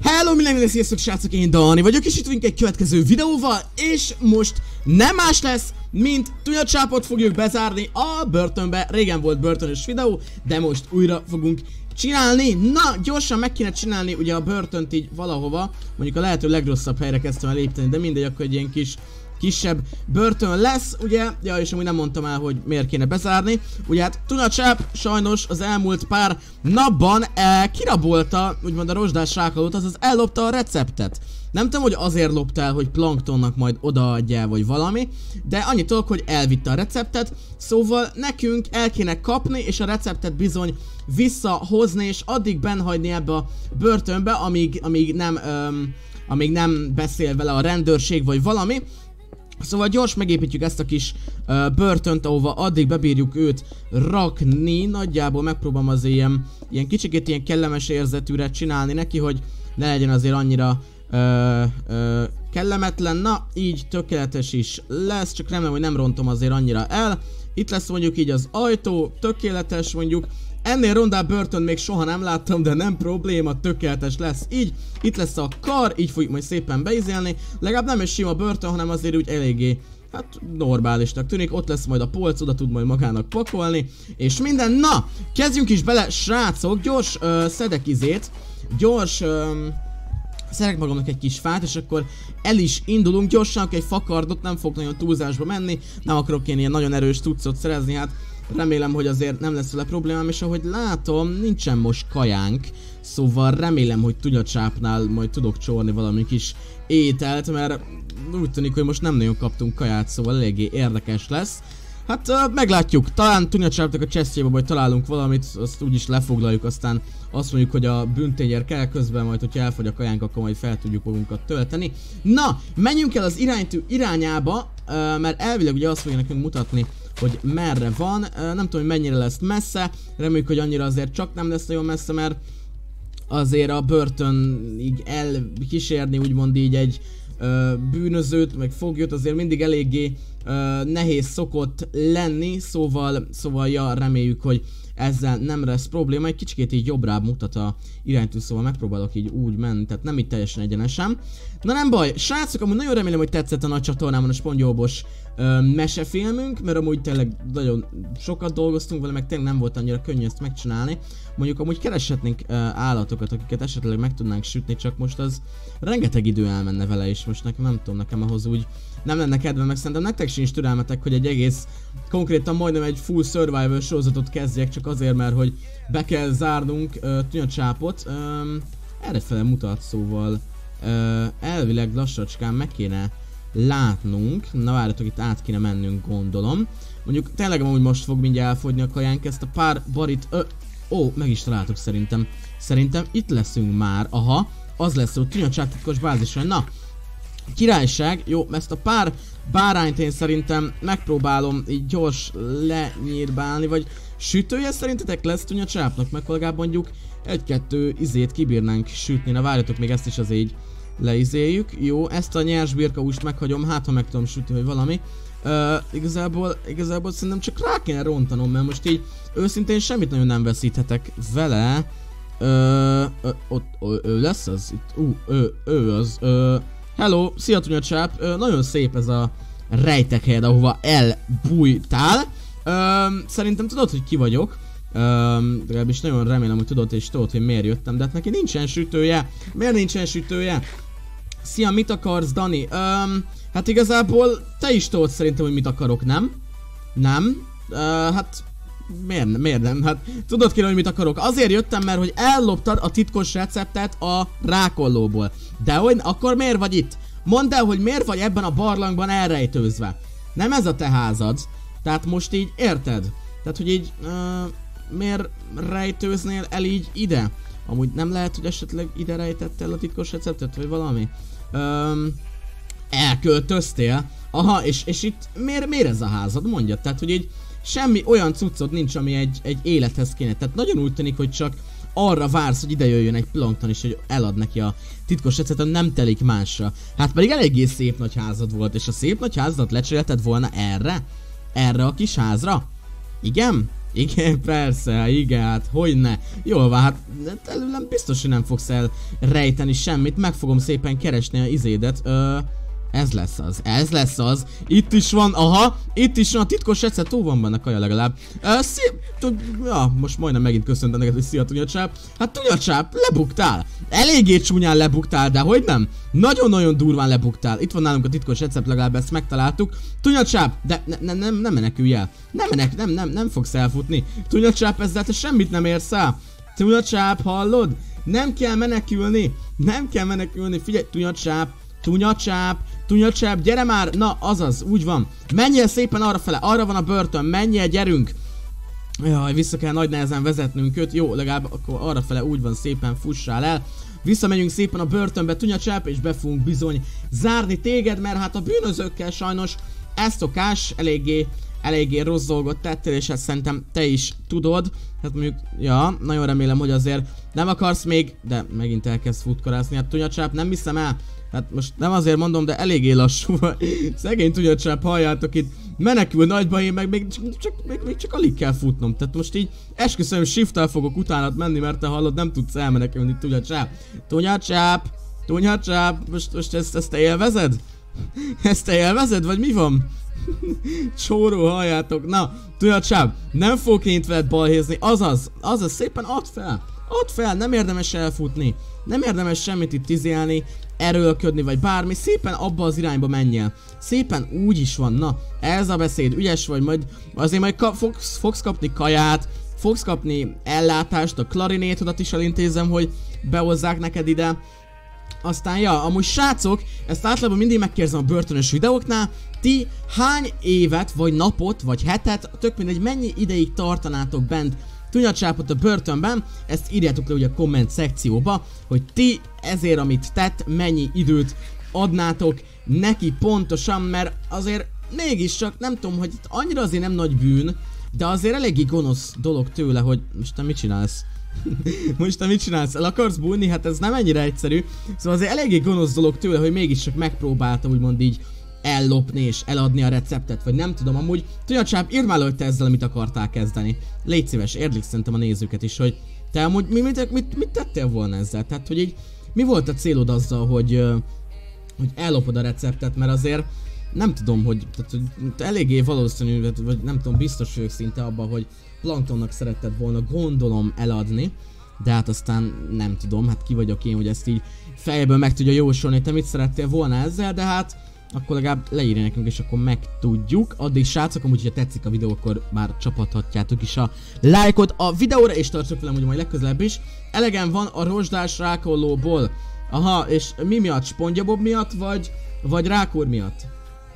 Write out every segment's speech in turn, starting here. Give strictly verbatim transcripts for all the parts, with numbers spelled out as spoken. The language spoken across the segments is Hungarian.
Hello mindenkinek, sziasztok srácok, én Dani vagyok, és itt vagyunk egy következő videóval, és most nem más lesz, mint Tunyacsápot fogjuk bezárni a börtönbe. Régen volt börtönös videó, de most újra fogunk csinálni. Na, gyorsan meg kéne csinálni ugye a börtönt így valahova, mondjuk a lehető legrosszabb helyre kezdtem el lépteni, de mindegy, akkor egy ilyen kis kisebb börtön lesz, ugye, ja, és amúgy nem mondtam el, hogy miért kéne bezárni. Ugye hát Tunyacsáp sajnos az elmúlt pár napban eh, kirabolta, úgymond a rozsdás rákolót, azaz ellopta a receptet. Nem tudom, hogy azért lopta el, hogy Planktonnak majd odaadja, vagy valami, de annyit tudok, hogy elvitte a receptet, szóval nekünk el kéne kapni, és a receptet bizony visszahozni, és addig bennhagyni ebbe a börtönbe, amíg, amíg nem, öm, amíg nem beszél vele a rendőrség, vagy valami. Szóval gyors megépítjük ezt a kis uh, börtönt, ahova addig bebírjuk őt rakni. Nagyjából megpróbálom az ilyen, ilyen kicsikét ilyen kellemes érzetűre csinálni neki, hogy ne legyen azért annyira uh, uh, kellemetlen. Na, így tökéletes is lesz, csak remélem, hogy nem rontom azért annyira el. Itt lesz mondjuk így az ajtó, tökéletes mondjuk. Ennél rondább börtön még soha nem láttam, de nem probléma, tökéletes lesz így. Itt lesz a kar, így fogjuk majd szépen beizélni. Legalább nem egy sima börtön, hanem azért úgy eléggé, hát normálisnak tűnik. Ott lesz majd a polc, oda tud majd magának pakolni, és minden. Na, kezdjünk is bele, srácok. Gyors uh, szedek izét, gyors uh, szedek magamnak egy kis fát, és akkor el is indulunk. Gyorsan egy fakardot, nem fog nagyon túlzásba menni. Nem akarok én ilyen nagyon erős cuccot szerezni, hát remélem, hogy azért nem lesz vele problémám, és ahogy látom, nincsen most kajánk, szóval remélem, hogy Tunyacsápnál majd tudok csorni valami kis ételt, mert úgy tűnik, hogy most nem nagyon kaptunk kaját, szóval eléggé érdekes lesz. Hát uh, meglátjuk, talán Tunyacsápnak a chestjébe majd találunk valamit, azt úgyis lefoglaljuk, aztán azt mondjuk, hogy a bűntényér kell közben, majd hogyha elfogy a kajánk, akkor majd fel tudjuk magunkat tölteni. Na, menjünk el az iránytű irányába, uh, mert elvileg ugye azt fogja nekünk mutatni, hogy merre van, uh, nem tudom, hogy mennyire lesz messze, reméljük, hogy annyira azért csak nem lesz nagyon messze, mert azért a börtönig elkísérni úgymond így egy uh, bűnözőt, meg foglyot azért mindig eléggé uh, nehéz szokott lenni, szóval, szóval ja, reméljük, hogy ezzel nem lesz probléma. Egy kicsikét így jobbrább mutat a iránytű, szóval megpróbálok így úgy menni, tehát nem így teljesen egyenesen. Na nem baj, srácok, amúgy nagyon remélem, hogy tetszett a nagy csatornámon a SpongeBobos ö, mesefilmünk, mert amúgy tényleg nagyon sokat dolgoztunk vele, meg tényleg nem volt annyira könnyű ezt megcsinálni. Mondjuk amúgy kereshetnénk ö, állatokat, akiket esetleg meg tudnánk sütni, csak most az rengeteg idő elmenne vele, és most nekem nem tudom, nekem ahhoz úgy nem lenne kedve, meg szerintem nektek sincs türelmetek, hogy egy egész, konkrétan majdnem egy full survival sorozatot kezdjek, csak azért, mert hogy be kell zárnunk uh, Tunyacsápot. Um, errefele mutat, szóval uh, elvileg lassacskán meg kéne látnunk. Na várjatok, itt át kéne mennünk, gondolom. Mondjuk tényleg amúgy most fog mindjárt elfogyni a kajánk, ezt a pár barit... Ö, ó, meg is találtuk szerintem. Szerintem itt leszünk már. Aha, az lesz, hogy Tunyacsáp titkos bázisra. Na, királyság, jó, ezt a pár bárányt én szerintem megpróbálom így gyors lenyírbálni, vagy sütője szerintetek lesz Tunyacsápnak, meg legalább mondjuk egy-kettő izét kibírnánk sütni. Na várjatok, még ezt is az így leizéljük. Jó, ezt a nyers birkahúst meghagyom, hát ha meg tudom sütni, vagy valami. Uh, igazából, igazából szerintem csak rá kéne rontanom, mert most így őszintén semmit nagyon nem veszíthetek vele. Uh, uh, ott uh, ő lesz az? Itt, uh, ő, ő az. Uh, hello, szia Tunyacsáp, uh, nagyon szép ez a rejtek helyed, ahova elbújtál. Um, szerintem tudod, hogy ki vagyok. Um, legalábbis nagyon remélem, hogy tudod, és tudod, hogy miért jöttem, de hát neki nincsen sütője. Miért nincsen sütője? Szia, mit akarsz, Dani? Um, hát igazából te is tudod szerintem, hogy mit akarok, nem? Nem? Uh, hát miért, miért nem? Hát tudod kéne, hogy mit akarok. Azért jöttem, mert hogy elloptad a titkos receptet a rákollóból. De hogy akkor miért vagy itt? Mondd el, hogy miért vagy ebben a barlangban elrejtőzve. Nem ez a te házad. Tehát most így érted? Tehát, hogy így uh, miért rejtőznél el így ide? Amúgy nem lehet, hogy esetleg ide rejtettél a titkos receptet, vagy valami? Um, elköltöztél? Aha, és, és itt miért, miért ez a házad? Mondjad, tehát, hogy így semmi olyan cuccod nincs, ami egy, egy élethez kéne. Tehát nagyon úgy tűnik, hogy csak arra vársz, hogy ide jöjjön egy Plankton is, hogy elad neki a titkos receptet, nem telik másra. Hát pedig eléggé szép nagy házad volt, és a szép nagy házadat lecserélted volna erre? Erre a kis házra? Igen? Igen, persze, igen, hát hogyne. Jól van, hát előlem biztos, hogy nem fogsz elrejteni semmit, meg fogom szépen keresni a izédet. Ö, ez lesz az, ez lesz az. Itt is van, aha, itt is van a titkos recept, ó, van benne kaja legalább. Ö, szia, ja, most majdnem megint köszöntem neked, hogy szia, Tunyacsáp. Hát Tunyacsáp, lebuktál. Eléggé csúnyán lebuktál, de hogy nem? Nagyon-nagyon durván lebuktál. Itt van nálunk a titkos recept, legalább ezt megtaláltuk. Tunyacsáp, de ne, ne, nem, nem menekülj el. Nem menek, nem, nem, nem fogsz elfutni. Tunyacsáp, ezzel te semmit nem érsz el. Tunyacsáp, hallod? Nem kell menekülni. Nem kell menekülni. Figyelj, Tunyacsáp, Tunyacsáp, Tunyacsáp, gyere már. Na, azaz, úgy van. Menjél szépen arrafele, arra van a börtön, menjél, gyerünk. Jaj, vissza kell nagy nehezen vezetnünk őt. Jó, legalább akkor arrafele úgy van, szépen fussál el. Visszamegyünk szépen a börtönbe, Tunyacsáp, és be fogunk bizony zárni téged, mert hát a bűnözőkkel sajnos ez szokás, eléggé, eléggé rossz dolgot tettél, és ezt szerintem te is tudod. Hát mondjuk, ja, nagyon remélem, hogy azért nem akarsz még, de megint elkezd futkorászni. Hát Tunyacsáp, nem hiszem el. Hát most nem azért mondom, de eléggé lassú. Szegény Tunyacsáp, halljátok itt. Menekül nagyba, én meg még csak, csak, még, még csak alig kell futnom. Tehát most így esküszöm, shift-tel fogok utánad menni, mert te hallod, nem tudsz elmenekülni, Tunyacsáp. Tunyacsáp, Tunyacsáp, most, most ezt, ezt te élvezed? Ezt te élvezed, vagy mi van? Csóró, halljátok. Na, Tunyacsáp, nem fogok én veled balhézni, azaz, azaz, szépen add fel. Add fel, nem érdemes elfutni. Nem érdemes semmit itt izélni, erőlködni, vagy bármi. Szépen abba az irányba menjél. Szépen úgy is van, na, ez a beszéd, ügyes vagy, majd azért majd ka fogsz, fogsz kapni kaját, fogsz kapni ellátást, a klarinétodat is elintézem, hogy behozzák neked ide. Aztán, ja, amúgy srácok, ezt általában mindig megkérdezem a börtönös videóknál, ti hány évet, vagy napot, vagy hetet, tök mindegy, mennyi ideig tartanátok bent Tunyacsápot a börtönben, ezt írjátok le ugye a komment szekcióba, hogy ti ezért, amit tett, mennyi időt adnátok neki pontosan, mert azért mégiscsak nem tudom, hogy itt annyira azért nem nagy bűn, de azért eléggé gonosz dolog tőle, hogy most te mit csinálsz? Most te mit csinálsz? El akarsz bújni? Hát ez nem ennyire egyszerű. Szóval azért eléggé gonosz dolog tőle, hogy mégiscsak megpróbálta úgymond így ellopni és eladni a receptet, vagy nem tudom, amúgy Tunyacsáp, írd már le, hogy te ezzel mit akartál kezdeni. Légy szíves, érdeklik szerintem a nézőket is, hogy te amúgy mi, mit, mit, mit tettél volna ezzel? Tehát, hogy így, mi volt a célod azzal, hogy, hogy ellopod a receptet, mert azért nem tudom, hogy, tehát, hogy eléggé valószínű, vagy nem tudom, biztos vagyok szinte abban, hogy Planktonnak szeretted volna, gondolom, eladni, de hát aztán nem tudom, hát ki vagyok én, hogy ezt így fejből meg tudja jósolni, te mit szerettél volna ezzel, de hát akkor legalább leírja nekünk, és akkor megtudjuk. Addig srácok, amúgy, hogyha tetszik a videó, akkor már csapathatjátok is a lájkot a videóra, és tartsatok velem ugye majd legközelebb is. Elegem van a rozsdás rákollóból. Aha, és mi miatt? Spongyabob miatt, vagy, vagy rákúr miatt?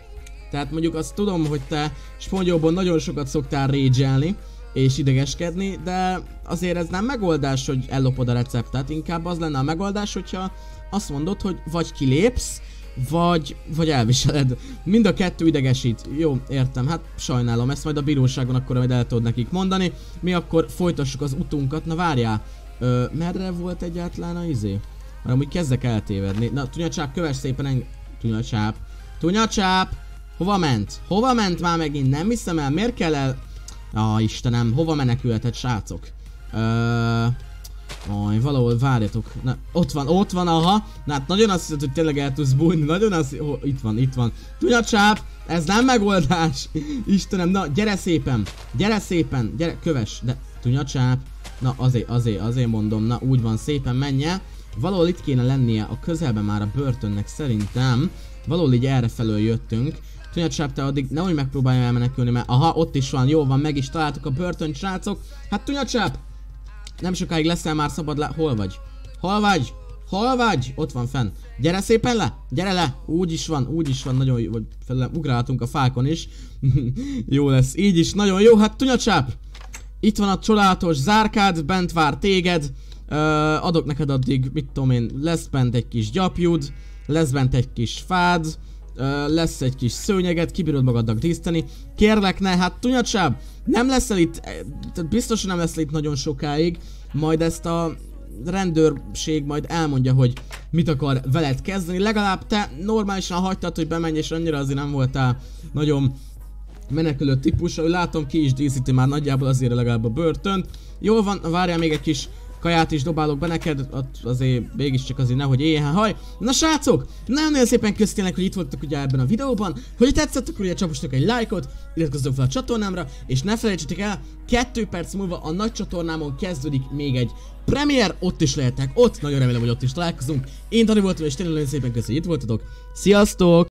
Tehát mondjuk azt tudom, hogy te Spongyobobon nagyon sokat szoktál rage-elni és idegeskedni, de azért ez nem megoldás, hogy ellopod a receptet, inkább az lenne a megoldás, hogyha azt mondod, hogy vagy kilépsz, Vagy, vagy elviseled. Mind a kettő idegesít. Jó, értem, hát sajnálom, ezt majd a bíróságon akkor majd el tudod nekik mondani. Mi akkor folytassuk az utunkat. Na várjál, Ö, merre volt egyáltalán a izé? Mert amúgy kezdek eltévedni. Na, Tunyacsáp, kövess szépen engem. Tunyacsáp. Tunyacsáp! Hova ment? Hova ment már megint? Nem hiszem el, miért kell el... Ah, Istenem, hova menekülhetett, srácok? Ö... Aj, valahol várjatok. Na, ott van, ott van, aha. Na hát nagyon azt hiszed, hogy tényleg el tudsz bújni. Nagyon azt... Oh, itt van, itt van. Tunyacsáp, ez nem megoldás. Istenem, na gyere szépen. Gyere szépen, gyere, kövess. De Tunyacsáp. Na azért, azért, azért mondom. Na úgy van, szépen menje. Valahol itt kéne lennie a közelben már a börtönnek szerintem. Valahol így erre felől jöttünk. Tunyacsáp, te addig nehogy megpróbálja elmenekülni, mert aha, ott is van, jó van, meg is találtuk a börtön, srácok. Hát Tunyacsáp! Nem sokáig leszel már szabad le... Hol vagy? Hol vagy? Hol vagy? Ott van fenn. Gyere szépen le! Gyere le! Úgy is van, úgy is van, nagyon jó, vagy felem ugrálhatunk a fákon is. Jó lesz, így is, nagyon jó. Hát Tunyacsáp! Itt van a csodálatos zárkád, bent vár téged. Ö, adok neked addig, mit tudom én, lesz bent egy kis gyapjud, lesz bent egy kis fád, ö, lesz egy kis szőnyeget, kibírod magadnak díszteni. Kérlek ne, hát Tunyacsáp! Nem leszel itt, tehát biztos, hogy nem leszel itt nagyon sokáig, majd ezt a rendőrség majd elmondja, hogy mit akar veled kezdeni. Legalább te normálisan hagytad, hogy bemenj, és annyira azért nem voltál nagyon menekülő típus, ahogy látom ki is díszíti már nagyjából azért legalább a börtönt. Jól van, várjál, még egy kis kaját is dobálok be neked, azért mégiscsak azért nehogy éhen haj. Na srácok, nagyon-nagyon szépen köszönjük, hogy itt voltatok ugye ebben a videóban. Hogy tetszett, akkor ugye csapassatok egy lájkot, iratkozzatok fel a csatornámra, és ne felejtsétek el, kettő perc múlva a nagy csatornámon kezdődik még egy premier, ott is lehetnek, ott nagyon remélem, hogy ott is találkozunk. Én Dani voltam, és tényleg nagyon szépen köszönjük, hogy itt voltatok. Sziasztok!